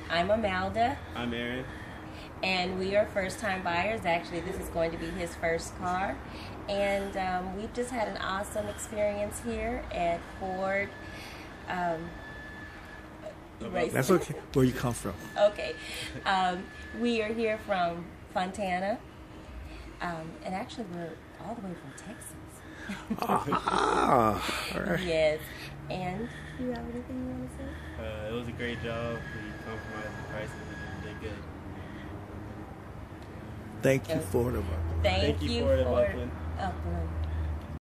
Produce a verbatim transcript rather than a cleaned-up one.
I'm Amalda. I'm Aaron. And we are first-time buyers. Actually, this is going to be his first car. And um, we've just had an awesome experience here at Ford. Um, That's okay. Where you come from? Okay. Um, we are here from Fontana. Um, and actually, we're all the way from Texas. Ah, all right. Yes. And do you have anything you want to say? Uh, it was a great job. We compromised the prices and did good. Thank you, Ford of Upland. Thank, Thank you, you Ford of for Upland. Upland.